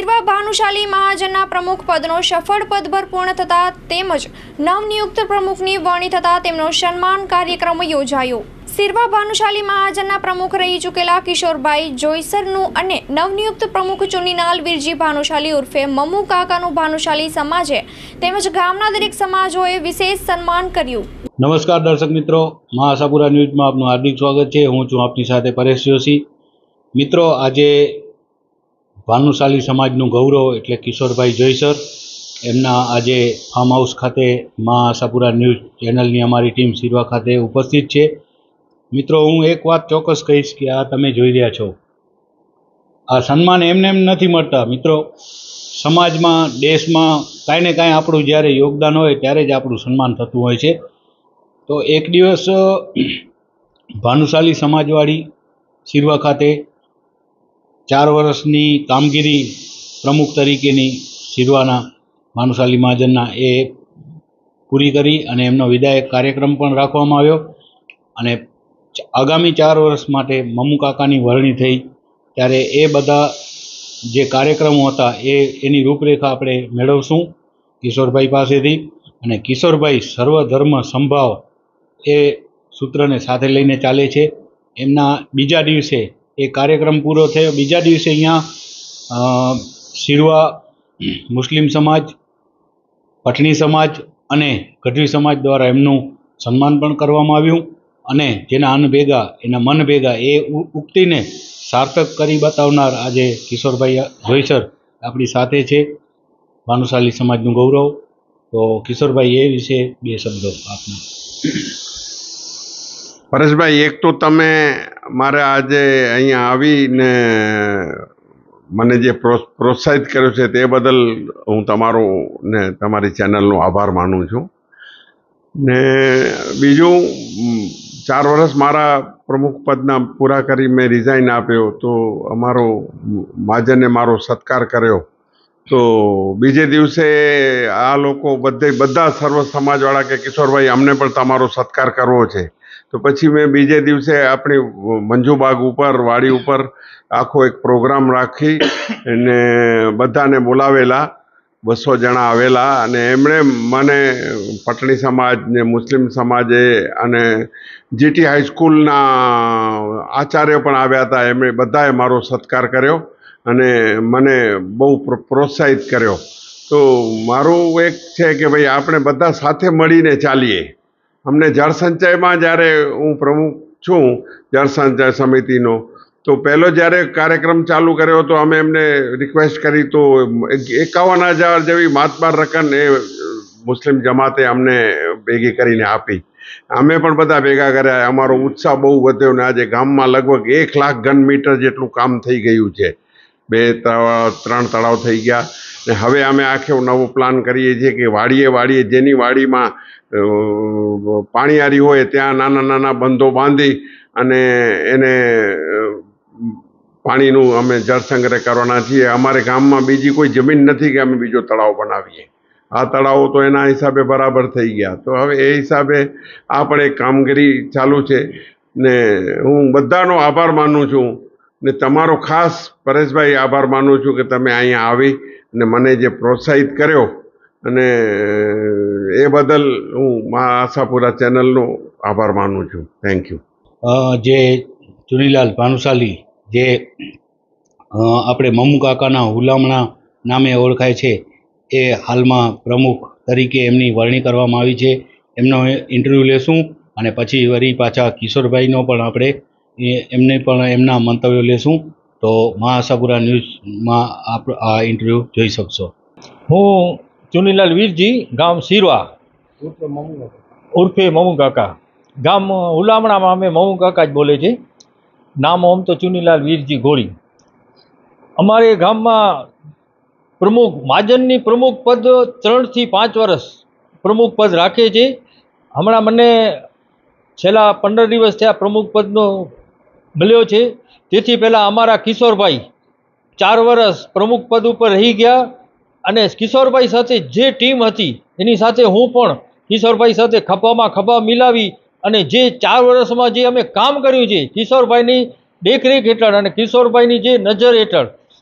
સિરવા ભાનુશાલી મહાજનના પ્રમુખ પદનો સફળ પદભાર પૂર્ણ થતા તેમજ નવનિયુક્ત પ્રમુખની વરણી થતા તેમનો સન્માન કાર્યક્રમ યોજાયો। સિરવા ભાનુશાલી મહાજનના પ્રમુખ રહી ચૂકેલા કિશોરભાઈ જોઈસરનું અને નવનિયુક્ત પ્રમુખ ચુનીલાલ વીરજી ભાનુશાલી ઉર્ફે મમ્મુ કાકાનું ભાનુશાલી સમાજે તેમજ ગામના દરેક સમાજોએ વિશેષ સન્માન કર્યું। નમસ્કાર દર્શક મિત્રો, મા આશાપુરા ન્યૂઝમાં આપનું હાર્દિક સ્વાગત છે। હું છું આપની સાથે પરેશ જોશી। મિત્રો, આજે ભાનુશાલી સમાજનું ગૌરવ એટલે કિશોરભાઈ જોઈસર એમના આજે ફાર્મ હાઉસ ખાતે મા આશાપુરા ન્યૂઝ ચેનલની અમારી ટીમ સિરવા ખાતે ઉપસ્થિત છે। મિત્રો, હું એક વાત ચોક્કસ કહીશ કે આ તમે જોઈ રહ્યા છો, આ સન્માન એમને એમ નથી મળતા। મિત્રો, સમાજમાં દેશમાં કાંઈ ને કાંઈ આપણું જ્યારે યોગદાન હોય ત્યારે જ આપણું સન્માન થતું હોય છે। તો એક દિવસ ભાનુશાલી સમાજવાળી સિરવા ખાતે 4 વર્ષની કામગીરી પ્રમુખ તરીકેની સિરવાના ભાનુશાલી મહાજનના એ પૂરી કરી અને એમનો વિદાયક કાર્યક્રમ પણ રાખવામાં આવ્યો અને આગામી 4 વર્ષ માટે મમ્મુ કાકાની વરણી થઈ। ત્યારે એ બધા જે કાર્યક્રમો હતા એની રૂપરેખા આપણે મેળવશું કિશોરભાઈ પાસેથી। અને કિશોરભાઈ સર્વધર્મ સંભાવ એ સૂત્રને સાથે લઈને ચાલે છે। એમના બીજા દિવસે એ કાર્યક્રમ પૂરો થયો, બીજા દિવસે અહીંયા સિરવા મુસ્લિમ સમાજ, પઠણી સમાજ અને ગઢવી સમાજ દ્વારા એમનું સન્માન પણ કરવામાં આવ્યું અને જેના અન્ન ભેગા એના મન ભેગા એ ઉક્તિને સાર્થક કરી બતાવનાર આજે કિશોરભાઈ જોઈસર આપણી સાથે છે, ભાનુશાલી સમાજનું ગૌરવ। તો કિશોરભાઈ એ વિશે 2 શબ્દો આપના। પરેશભાઈ, એક તો તમે મારે આજે અહીંયા આવીને મને જે પ્રોત્સાહિત કર્યો છે તે બદલ હું તમારો ને તમારી ચેનલનો આભાર માનું છું। ને બીજું, 4 વર્ષ મારા પ્રમુખ પદના પૂરા કરી મેં રિઝાઇન આપ્યો તો અમારો મહાજને મારો સત્કાર કર્યો। તો બીજે દિવસે આ લોકો બધા સર્વ સમાજવાળા કે કિશોરભાઈ અમને પણ તમારો સત્કાર કરવો છે। તો પછી મેં બીજે દિવસે આપણી મંજુબાગ ઉપર વાડી ઉપર આખો એક પ્રોગ્રામ રાખી અને બધાને બોલાવેલા, 200 જણા આવેલા અને એમણે મને પટણી સમાજ ને મુસ્લિમ સમાજે અને જીટી હાઈસ્કૂલના આચાર્ય પણ આવ્યા હતા। એમણે બધાએ મારો સત્કાર કર્યો અને મને બહુ પ્રોત્સાહિત કર્યો। તો મારું એક છે કે ભાઈ આપણે બધા સાથે મળીને ચાલીએ। અમને જળસંચયમાં જ્યારે હું પ્રમુખ છું જળસંચય સમિતિનો, તો પહેલો જ્યારે કાર્યક્રમ ચાલુ કર્યો તો અમે એમને રિક્વેસ્ટ કરી તો 51,000 જેવી માતબાર રકમ એ મુસ્લિમ જમાતે અમને ભેગી કરીને આપી। અમે પણ બધા ભેગા કર્યા, અમારો ઉત્સાહ બહુ વધ્યો ને આજે ગામમાં લગભગ 1 લાખ ઘન મીટર જેટલું કામ થઈ ગયું છે। 2-3 તળાવ થઈ ગયા ને હવે અમે આખો નવો પ્લાન કરીએ છીએ કે વાડીએ જેની વાડીમાં પાણીયારી હોય ત્યાં નાના બંધો બાંધી અને એને પાણીનું અમે જળ સંગ્રહ કરવાના છીએ। અમારે ગામમાં બીજી કોઈ જમીન નથી કે અમે બીજો તળાવ બનાવીએ। આ તળાવો તો એના હિસાબે બરાબર થઈ ગયા। તો હવે એ હિસાબે આ પણ એક કામગીરી ચાલુ છે ને હું બધાનો આભાર માનું છું ને તમારો ખાસ પરેશભાઈ આભાર માનું છું કે તમે અહીંયા આવી અને મને જે પ્રોત્સાહિત કર્યો અને એ બદલ હું મા આશાપુરા ચેનલનો આભાર માનું છું। Thank you. જે ચુનીલાલ ભાનુશાલી જે આપણે મમ્મુ કાકાના હુલામણા નામે ઓળખાય છે, એ હાલમાં પ્રમુખ તરીકે એમની વરણી કરવામાં આવી છે। એમનો ઇન્ટરવ્યૂ લેશું અને પછી વળી પાછા કિશોરભાઈનો પણ આપણે એમને પણ એમના મંતવ્યો લેશું। તો મા આશાપુરા ન્યૂઝમાં આ ઇન્ટરવ્યૂ જોઈ શકશો। હું ચુનીલાલ વીરજી, ગામ સિરવા ઉર્ફે મમ્મુ કાકા। ગામ હુલામણામાં અમે મમ્મુ કાકા જ બોલે છે, નામ આમ તો ચુનીલાલ વીરજી ગોળી। અમારે ગામમાં પ્રમુખ મહાજનની પ્રમુખ પદ 3 થી 5 વર્ષ પ્રમુખ પદ રાખે છે। હમણાં મને છેલ્લા 15 દિવસ થયા પ્રમુખ પદનો મળ્યો છે। તેથી પહેલાં અમારા કિશોરભાઈ 4 વર્ષ પ્રમુખ પદ ઉપર રહી ગયા અને કિશોરભાઈ સાથે જે ટીમ હતી એની સાથે હું પણ કિશોરભાઈ સાથે ખભામાં ખભા મિલાવી અને જે 4 વર્ષમાં જે અમે કામ કર્યું છે કિશોરભાઈની દેખરેખ હેઠળ અને કિશોરભાઈની જે નજર હેઠળ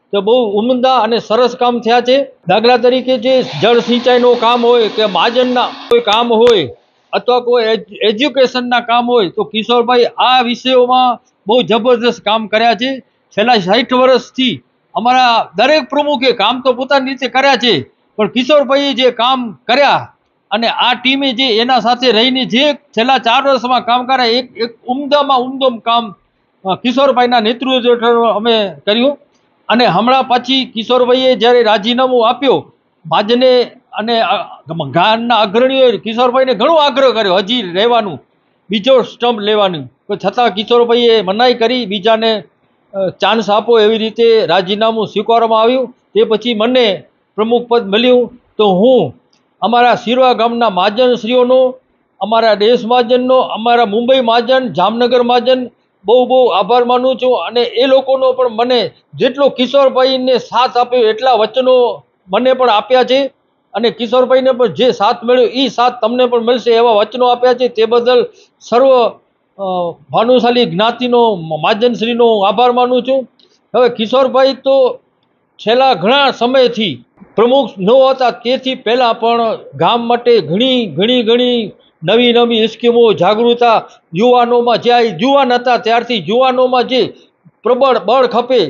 તો બહુ ઉમદા અને સરસ કામ થયા છે. દાખલા તરીકે જે જળ સિંચાઈનું કામ હોય કે મહાજનના કોઈ કામ હોય અથવા કોઈ એજ્યુકેશનના કામ હોય તો કિશોરભાઈ આ વિષયોમાં બહુ જબરદસ્ત કામ કર્યા છે. છેલ્લા 60 વર્ષથી અમારા દરેક પ્રમુખે કામ તો પોતાની રીતે કર્યા છે, પણ કિશોરભાઈએ જે કામ કર્યા અને આ ટીમે જે એના સાથે રહીને જે છેલ્લા 4 વર્ષમાં કામ કર્યા, એક ઉમદામાં ઉમદમ કામ કિશોરભાઈના નેતૃત્વ હેઠળ અમે કર્યું. અને હમણાં પછી કિશોરભાઈએ જ્યારે રાજીનામું આપ્યું મહાજને અને ગામના અગ્રણીઓએ કિશોરભાઈને ઘણો આગ્રહ કર્યો હજી રહેવાનું, બીજો સ્ટમ્પ લેવાનું, તો છતાં કિશોરભાઈએ મનાઈ કરી, બીજાને ચાન્સ આપો એવી રીતે રાજીનામું સ્વીકારવામાં આવ્યું. તે પછી મને પ્રમુખ પદ મળ્યું તો હું અમારા શિરવા ગામના મહાજનશ્રીઓનો, અમારા દેશ મહાજનનો, અમારા મુંબઈ મહાજન, જામનગર મહાજન બહુ આભાર માનું છું. અને એ લોકોનો પણ મને જેટલો કિશોરભાઈને સાથ આપ્યો એટલા વચનો મને પણ આપ્યા છે અને કિશોરભાઈને પણ જે સાથ મળ્યો એ સાથ તમને પણ મળશે એવા વચનો આપ્યા છે. તે બદલ સર્વ ભાનુશાલી જ્ઞાતિનો મહાજનશ્રીનો આભાર માનું છું. હવે કિશોરભાઈ તો છેલ્લા ઘણા સમયથી પ્રમુખ ન હતા, તેથી પહેલાં પણ ગામ માટે ઘણી નવી સ્કીમો, જાગૃતતા યુવાનોમાં, જ્યાં યુવાન હતા ત્યારથી યુવાનોમાં જે પ્રબળ બળ ખપે,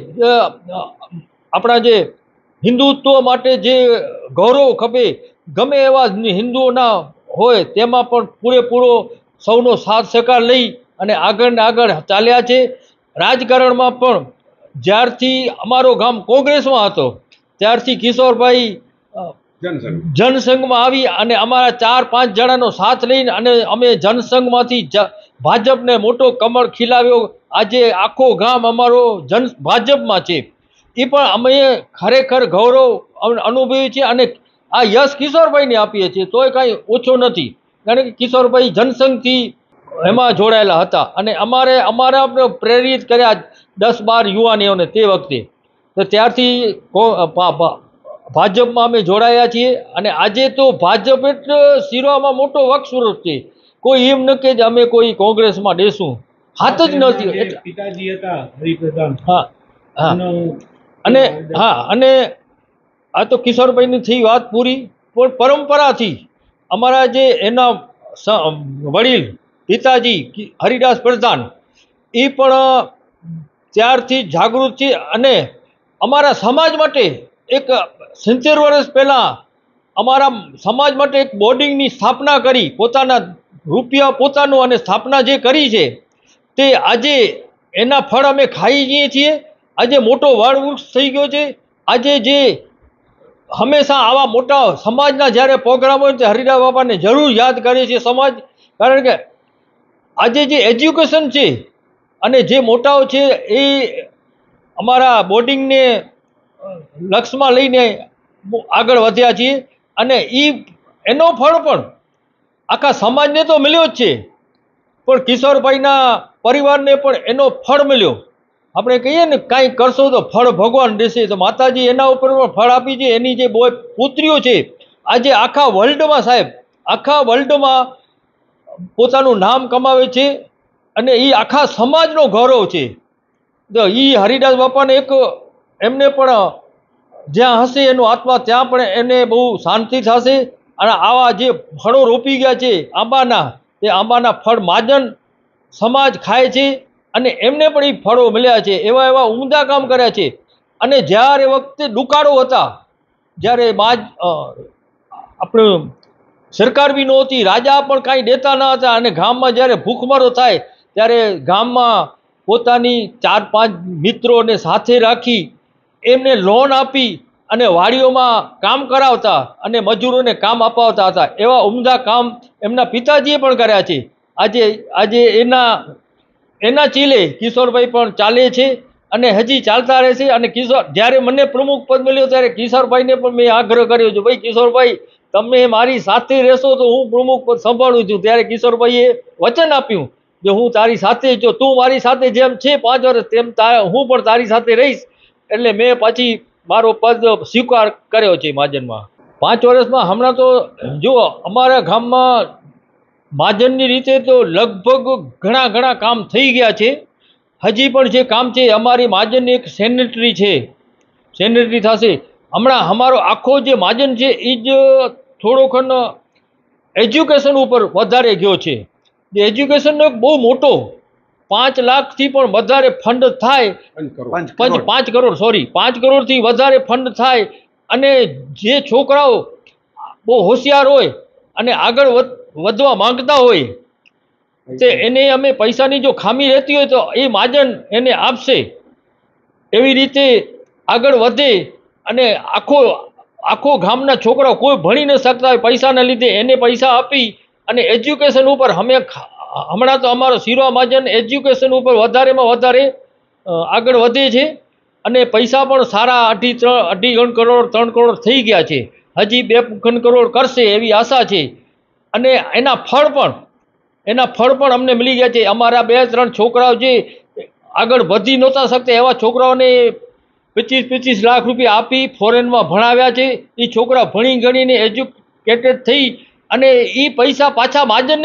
આપણા જે હિન્દુત્વ માટે જે ગૌરવ ખપે, ગમે એવા હિન્દુઓના હોય તેમાં પણ પૂરેપૂરો સૌનો સાથ સહકાર લઈ અને આગળ ચાલ્યા છે. રાજકારણમાં પણ જ્યારથી અમારો ગામ કોંગ્રેસમાં હતો ત્યારથી કિશોરભાઈ જનસંઘમાં આવી અને અમારા 4-5 જણાનો સાથ લઈને અને અમે જનસંઘમાંથી ભાજપને મોટો કમળ ખીલાવ્યો. આજે આખો ગામ અમારો ભાજપમાં છે. એ પણ અમે ખરેખર ગૌરવ અનુભવીએ છીએ અને આ યશ કિશોરભાઈને આપીએ છીએ, તોય કાંઈ ઓછો નથી, કારણ કે કિશોરભાઈ જનસંઘથી એમાં જોડાયેલા હતા અને અમારા પ્રેરિત કર્યા 10-12 યુવાનીઓને તે વખતે, તો ત્યારથી ભાજપમાં અમે જોડાયા છીએ. અને આજે તો ભાજપ એટલે શિરવામાં મોટો વક્ષ છે. કોઈ એમ ન કે અમે કોઈ કોંગ્રેસમાં દેશું, હાથ જ નથી. પિતાજી હતા હરિપ્રધાન. અને આ તો કિશોરભાઈની થઈ વાત પૂરી. પણ પરંપરાથી અમારા જે એના વડીલ પિતાજી હરિદાસ પ્રધાન એ પણ ત્યારથી જાગૃત છે અને અમારા સમાજ માટે એક 70 વર્ષ પહેલાં અમારા સમાજ માટે એક બોર્ડિંગની સ્થાપના કરી, પોતાના રૂપિયા પોતાનું અને સ્થાપના જે કરી છે તે આજે એના ફળ અમે ખાઈ જઈએ છીએ. આજે મોટો વડવૃક્ષ થઈ ગયો છે. આજે જે હંમેશા આવા મોટા સમાજના જ્યારે પ્રોગ્રામ હોય ત્યારે હરિદાસ બાપાને જરૂર યાદ કરે છે સમાજ, કારણ કે આજે જે એજ્યુકેશન છે અને જે મોટાઓ છે એ અમારા બોર્ડિંગને લક્ષ્યમાં લઈને આગળ વધ્યા છીએ અને એનો ફળ પણ આખા સમાજને તો મળ્યો જ છે, પણ કિશોરભાઈના પરિવારને પણ એનો ફળ મળ્યો. આપણે કહીએ ને કાંઈ કરશો તો ફળ ભગવાન દેશે, તો માતાજી એના ઉપર પણ ફળ આપી છે. એની જે પુત્રીઓ છે આજે આખા વર્લ્ડમાં, સાહેબ આખા વર્લ્ડમાં પોતાનું નામ કમાવે છે અને એ આખા સમાજનો ગૌરવ છે. તો એ હરિદાસ બાપાને એમને પણ જ્યાં હશે એનો આત્મા ત્યાં પણ એને બહુ શાંતિ થશે. અને આવા જે ફળો રોપી ગયા છે આંબાના, તે આંબાના ફળ મહાજન સમાજ ખાય છે અને એમને પણ એ ફળો મળ્યા છે. એવા ઉમદા કામ કર્યા છે. અને જ્યારે વખતે દુકાળો હતા, જ્યારે આપણે સરકાર બી નહોતી, રાજા પણ કાંઈ દેતા ન હતા અને ગામમાં જ્યારે ભૂખમરો થાય ત્યારે ગામમાં પોતાની 4-5 મિત્રોને સાથે રાખી એમને લોન આપી અને વાડીઓમાં કામ કરાવતા અને મજૂરોને કામ અપાવતા હતા. એવા ઉમદા કામ એમના પિતાજીએ પણ કર્યા છે. આજે એના ચીલે કિશોરભાઈ પણ ચાલે છે અને હજી ચાલતા રહેશે. અને જ્યારે મને પ્રમુખ પદ મળ્યો ત્યારે કિશોરભાઈને પણ મેં આગ્રહ કર્યો છે, ભાઈ કિશોરભાઈ તમે મારી સાથે રહેશો તો હું પ્રમુખ પદ સંભાળું છું. ત્યારે કિશોરભાઈએ વચન આપ્યું કે હું તારી સાથે, જો તું મારી સાથે જેમ છે 5 વર્ષ તેમ હું પણ તારી સાથે રહીશ. એટલે મેં પછી મારો પદ સ્વીકાર કર્યો છે મહાજનમાં. 5 વર્ષમાં હમણાં તો જો અમારા ગામમાં મહાજનની રીતે તો લગભગ ઘણા કામ થઈ ગયા છે. હજી પણ જે કામ છે, અમારી મહાજનની એક સેનેટરી છે સેનેટરી થશે. હમણાં અમારો આખો જે મહાજન છે એ જ થોડોક એજ્યુકેશન ઉપર વધારે ગયો છે. જે એજ્યુકેશનનો એક બહુ મોટો 5 લાખથી પણ વધારે ફંડ થાય, 5 કરોડ સોરી 5 કરોડથી વધારે ફંડ થાય, અને જે છોકરાઓ બહુ હોશિયાર હોય અને આગળ વધવા માંગતા હોય તે એને અમે પૈસાની જો ખામી રહેતી હોય તો એ મહાજન એને આપશે. એવી રીતે આગળ વધે અને આખો ગામના છોકરાઓ કોઈ ભણી ન શકતા હોય પૈસાના લીધે એને પૈસા આપી અને એજ્યુકેશન ઉપર હમણાં તો અમારો શિરવા મહાજન એજ્યુકેશન ઉપર વધારેમાં વધારે આગળ વધે છે અને પૈસા પણ સારા 2.5 કરોડ 3 કરોડ થઈ ગયા છે. હજી 2 કરોડ કરશે એવી આશા છે. અને એના ફળ પણ અમને મળી ગયા છે. અમારા 2-3 છોકરાઓ જે આગળ વધી નહોતા શકતા એવા છોકરાઓને 25 લાખ રૂપિયા આપી ફોરેનમાં ભણાવ્યા છે. એ છોકરા ભણી ગણીને એજ્યુકેટેડ થઈ અને એ પૈસા પાછા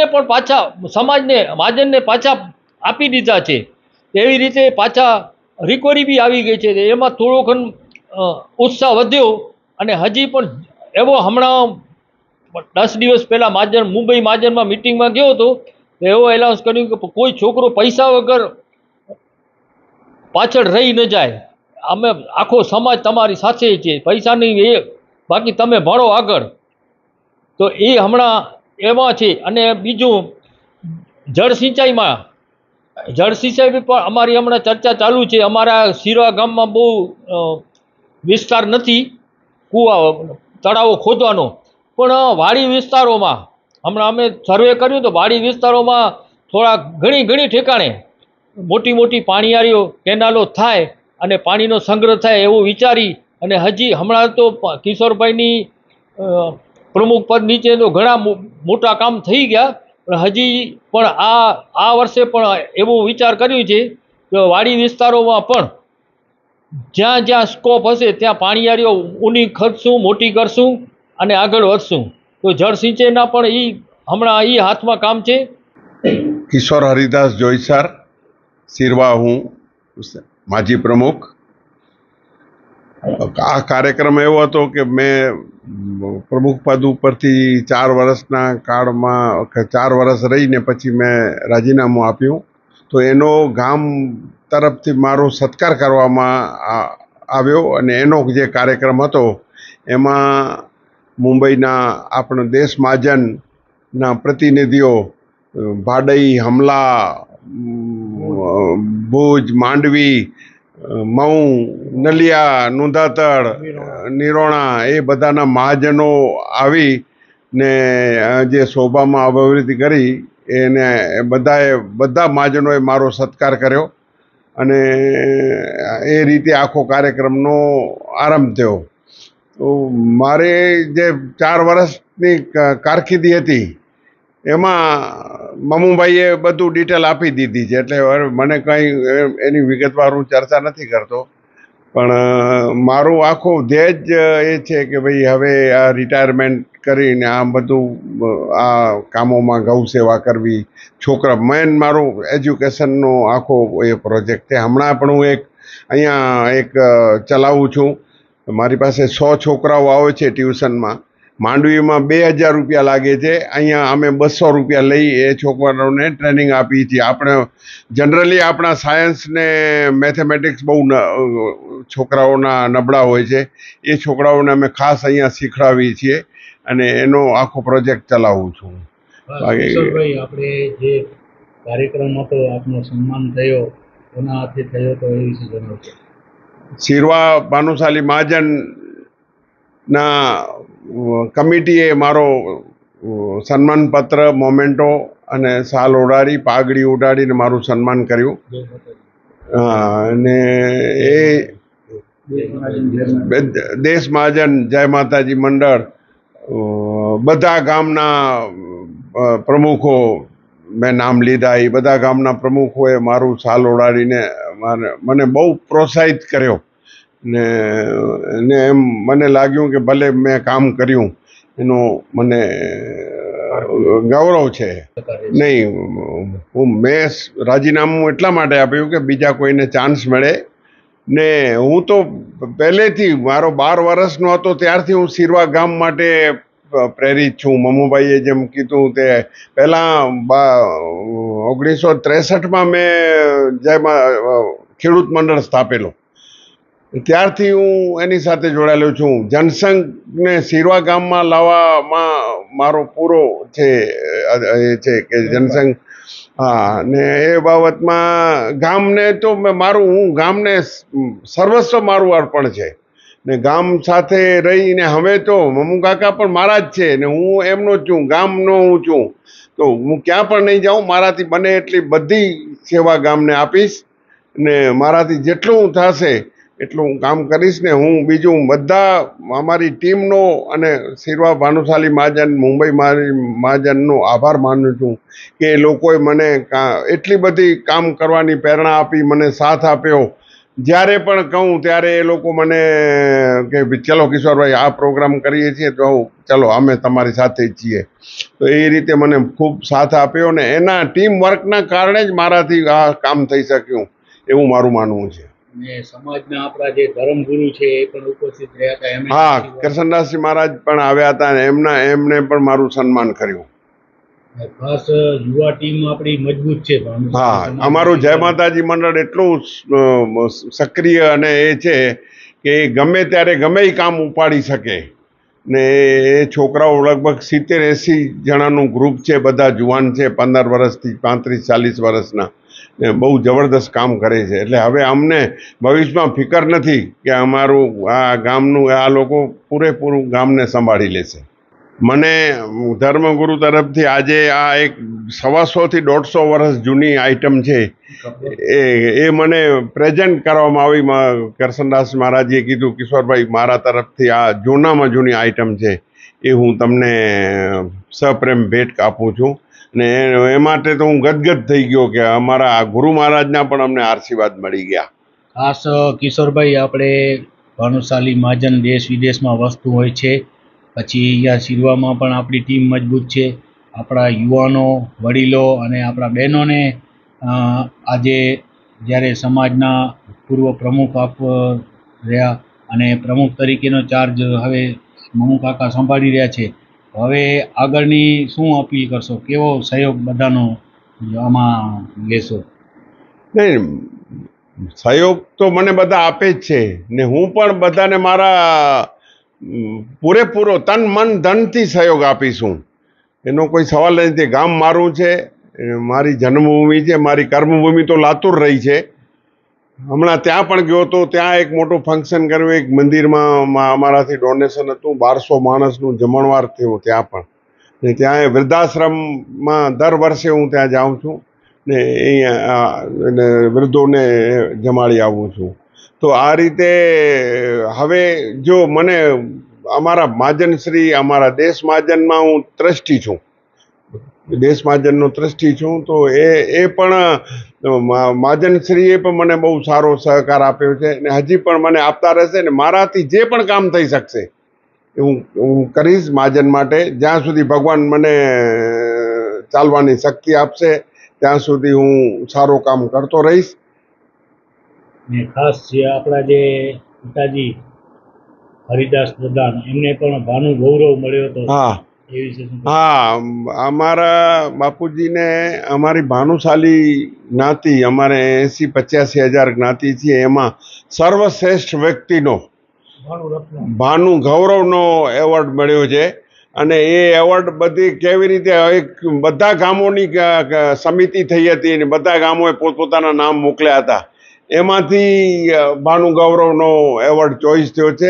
મહાજનને પાછા આપી દીધા છે. એવી રીતે પાછા રિકવરી બી આવી ગઈ છે. એમાં થોડોક ઉત્સાહ વધ્યો અને હજી પણ એવો હમણાં 10 દિવસ પહેલાં મુંબઈ મહાજનમાં મિટિંગમાં ગયો હતો, એવો એલાઉન્સ કર્યું કે કોઈ છોકરો પૈસા વગર પાછળ રહી ન જાય. અમે આખો સમાજ તમારી સાથે છે, પૈસાની બાકી તમે ભણો આગળ. તો એ હમણાં એમાં છે. અને બીજું જળ સિંચાઈ પણ અમારી હમણાં ચર્ચા ચાલુ છે. અમારા શિરવા ગામમાં બહુ વિસ્તાર નથી તળાવો ખોદવાનો, પણ વાડી વિસ્તારોમાં હમણાં અમે સર્વે કર્યું તો વાડી વિસ્તારોમાં થોડા ઘણી ઠેકાણે મોટી પાણીયારીઓ કેનાલો થાય અને પાણીનો સંગ્રહ થાય એવું વિચારી અને હજી હમણાં તો કિશોરભાઈની પ્રમુખ પદ નીચે તો ઘણા મોટા કામ થઈ ગયા, પણ હજી પણ આ વર્ષે પણ એવું વિચાર કર્યું છે કે વાડી વિસ્તારોમાં પણ જ્યાં સ્કોપ હશે ત્યાં પાણીયારીઓ ઊની ખર્ચશું, મોટી કરશું અને આગળ વધશું. તો જળ સિંચાઈના પણ હમણાં હાથમાં કામ છે. કિશોર હરિદાસ જોઈસર, શિરવા, હું માજી પ્રમુખ. આ કાર્યક્રમ એવો હતો કે મેં પ્રમુખ પદ ઉપરથી 4 વર્ષના કાળમાં 4 વર્ષ રહીને પછી મેં રાજીનામું આપ્યું. તો એનો ગામ તરફથી મારો સત્કાર કરવામાં આવ્યો અને એનો જે કાર્યક્રમ હતો એમાં મુંબઈના આપણા દેશ મહાજનના પ્રતિનિધિઓ ભાડઈ, હમલા, ભુજ, માંડવી, મઉ, નલિયા, નુંધાતડ, નિરોણા એ બધાના મહાજનો આવીને જે શોભામાં અભિવૃદ્ધિ કરી એને બધા મહાજનોએ મારો સત્કાર કર્યો અને એ રીતે આખો કાર્યક્રમનો આરંભ થયો. તો મારે જે 4 વર્ષની કારકિર્દી હતી એમાં મમુભાઈએ બધું ડિટેલ આપી દીધી છે, એટલે મને કંઈ એની વિગતવાર હું ચર્ચા નથી કરતો. પણ મારું આખું ધ્યેય એ છે કે ભાઈ હવે આ રિટાયરમેન્ટ કરીને આ બધું આ કામોમાં ગૌ સેવા કરવી, મેન મારું એજ્યુકેશનનો આખો એ પ્રોજેક્ટ છે. હમણાં પણ હું અહીંયા ચલાવું છું. મારી પાસે 100 છોકરાઓ આવે છે ટ્યુશનમાં. માંડવીમાં 2000 રૂપિયા લાગે છે, અહીંયા અમે 200 રૂપિયા લઈ એ છોકરાઓને ટ્રેનિંગ આપીએ છીએ. આપણે જનરલી આપણા સાયન્સ ને મેથેમેટિક્સ બહુ છોકરાઓના નબળા હોય છે, એ છોકરાઓને અમે ખાસ અહીંયા શીખડાવીએ છીએ અને એનો આખો પ્રોજેક્ટ ચલાવું છું. કિશોરભાઈ, આપણે જે કાર્યક્રમ હતો આપનો સન્માન થયો કોના હાથે થયો તો એ વિશે જણાવજો. શિરવા ભાનુશાલી મહાજનના કમિટીએ મારો સન્માનપત્ર, મોમેન્ટો અને શાલ ઓઢાડી, પાઘડી ઉડાડીને મારું સન્માન કર્યું. અને એ દેશ મહાજન, જય માતાજી મંડળ, બધા ગામના પ્રમુખો મેં નામ લીધા. એ બધા ગામના પ્રમુખોએ મારું શાલ ઓઢાડીને મને બહુ પ્રોત્સાહિત કર્યો ને એમ મને લાગ્યું કે ભલે મેં કામ કર્યું એનો મને ગૌરવ છે. નહીં, મેં રાજીનામું એટલા માટે આપ્યું કે બીજા કોઈને ચાન્સ મળે ને હું તો પહેલેથી મારો 12 વર્ષનો હતો ત્યારથી હું શિરવા ગામ માટે પ્રેરિત છું. મમુભાઈએ જેમ કીધું તે પહેલાં 1963માં મેં ખેડૂત મંડળ સ્થાપેલો, ત્યારથી હું એની સાથે જોડાયેલો છું. જનસંઘને શિરવા ગામમાં લાવવામાં મારો પૂરો છે એ છે કે જનસંઘ, હા, ને એ બાબતમાં ગામને તો હું ગામને સર્વસ્વ મારું અર્પણ છે ને ગામ સાથે રહીને હવે તો મમુ કાકા પણ મારા જ છે ને હું એમનો જ છું, ગામનો હું છું. તો હું ક્યાં પણ નહીં જાઉં, મારાથી બને એટલી બધી સેવા ગામને આપીશ ને મારાથી જેટલું થશે એટલું હું કામ કરીશ. ને હું બીજું બધા અમારી ટીમનો અને શિરવા ભાનુશાલી મહાજન, મુંબઈ મહાજનનો આભાર માનું છું કે એ લોકોએ મને એટલી બધી કામ કરવાની પ્રેરણા આપી, મને સાથ આપ્યો. જ્યારે પણ કહું ત્યારે એ લોકો મને કે ચલો કિશોરભાઈ આ પ્રોગ્રામ કરીએ છીએ તો ચલો અમે તમારી સાથે જ છીએ. તો એ રીતે મને ખૂબ સાથ આપ્યો ને એના ટીમ વર્કના કારણે જ મારાથી આ કામ થઈ શક્યું એવું મારું માનવું છે. ને સમાજના આપણા જે ધર્મગુરુ છે એ પણ ઉપસ્થિત રહ્યા હતા. હા, કરશનદાસજી મહારાજ પણ આવ્યા હતા અને એમને પણ મારું સન્માન કર્યું. ખાસ યુવા ટીમ આપણી મજબૂત છે. હા, અમારું જય માતાજી મંડળ એટલું સક્રિય અને એ છે કે ગમે ત્યારે ગમે એ કામ ઉપાડી શકે ને એ છોકરાઓ લગભગ 70-80 જણાનું ગ્રુપ છે, બધા જુવાન છે, 15 વર્ષથી 35-40 વર્ષના, ને બહુ જબરદસ્ત કામ કરે છે. એટલે હવે અમને ભવિષ્યમાં ફિકર નથી કે અમારું આ ગામનું આ લોકો પૂરેપૂરું ગામને સંભાળી લેશે. મને ધર્મગુરુ તરફથી આજે આ એક 125 થી 150 વર્ષ જૂની આઈટમ છે એ મને પ્રેઝન્ટ કરવામાં આવી. કરશનદાસ મહારાજે કીધું કિશોરભાઈ મારા તરફથી આ જૂનામાં જૂની આઈટમ છે એ હું તમને સપ્રેમ ભેટ આપું છું. ને એ માટે તો હું ગદગદ થઈ ગયો કે અમારા ગુરુ મહારાજના પણ અમને આશીર્વાદ મળી ગયા. ખાસ કિશોરભાઈ, આપણે ભાનુશાલી મહાજન દેશ વિદેશમાં વસ્તુ હોય છે, પછી અહીંયા શિરવામાં પણ આપણી ટીમ મજબૂત છે. આપણા યુવાનો, વડીલો અને આપણા બહેનોને આજે જ્યારે સમાજના પૂર્વ પ્રમુખ આપ રહ્યા અને પ્રમુખ તરીકેનો ચાર્જ હવે મમુ કાકા સંભાળી રહ્યા છે, હવે આગળની શું અપીલ કરશો? કેવો સહયોગ બધાનો આમાં લેશો? નહીં, સહયોગ તો મને બધા આપે જ છે ને હું પણ બધાને મારા પૂરેપૂરો તન મન ધનથી સહયોગ આપીશું. એનો કોઈ સવાલ નથી. ગામ મારું છે, મારી જન્મભૂમિ છે, મારી કર્મભૂમિ તો લાતુર રહી છે. હમણાં ત્યાં પણ ગયો તો ત્યાં એક મોટું ફંક્શન કર્યું, એક મંદિરમાં અમારાથી ડોનેશન હતું, 1200 માણસનું જમણવાર થયું ત્યાં પણ. ને ત્યાં વૃદ્ધાશ્રમમાં દર વર્ષે હું ત્યાં જાઉં છું ને અહીંયા વૃદ્ધોને જમાડી આવું છું. તો આ રીતે હવે જો મને અમારા મહાજનશ્રી, અમારા દેશ મહાજનમાં હું ટ્રસ્ટી છું, દેશ મહાજનનો ટ્રસ્ટી છું. તો એ પણ મહાજનશ્રીએ પણ મને બહુ સારો સહકાર આપ્યો છે ને હજી પણ મને આપતા રહેશે ને મારાથી જે પણ કામ થઈ શકશે એ હું કરીશ મહાજન માટે. જ્યાં સુધી ભગવાન મને ચાલવાની શક્તિ આપશે ત્યાં સુધી હું સારું કામ કરતો રહીશ. ને ખાસ જે આપણા જે પિતાજી હરિદાસ પ્રધાન, એમને પણ ભાનુ ગૌરવ મળ્યો હતો. હા, એ વિશે શું? હા, અમારા બાપુજીને અમારી ભાનુશાલી જ્ઞાતિ, અમારે 80-85 હજાર જ્ઞાતિ છીએ, એમાં સર્વશ્રેષ્ઠ વ્યક્તિનો ભાનુ ગૌરવનો એવોર્ડ મળ્યો છે. અને એ એવોર્ડ બધી કેવી રીતે બધા ગામોની સમિતિ થઈ હતી અને બધા ગામોએ પોતપોતાના નામ મોકલ્યા હતા, એમાંથી ભાનુ ગૌરવનો એવોર્ડ ચોઈસ થયો છે.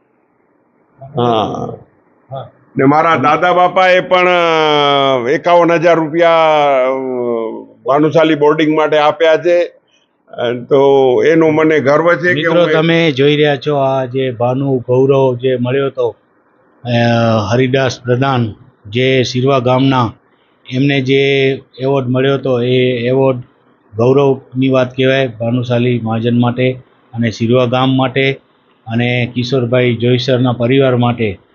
હા, ને મારા દાદા બાપાએ પણ 51,000 રૂપિયા ભાનુશાલી બોર્ડિંગ માટે આપ્યા છે. તો એનો મને ગર્વ છે કે મિત્રો, તમે જોઈ રહ્યા છો આ જે ભાનુ ગૌરવ જે મળ્યો હતો હરિદાસ પ્રધાન જે શિરવા ગામના, એમને જે એવોર્ડ મળ્યો હતો એ એવોર્ડ ગૌરવની વાત કહેવાય ભાનુશાલી મહાજન માટે અને શિરવા ગામ માટે અને કિશોરભાઈ જોઈસરના પરિવાર માટે.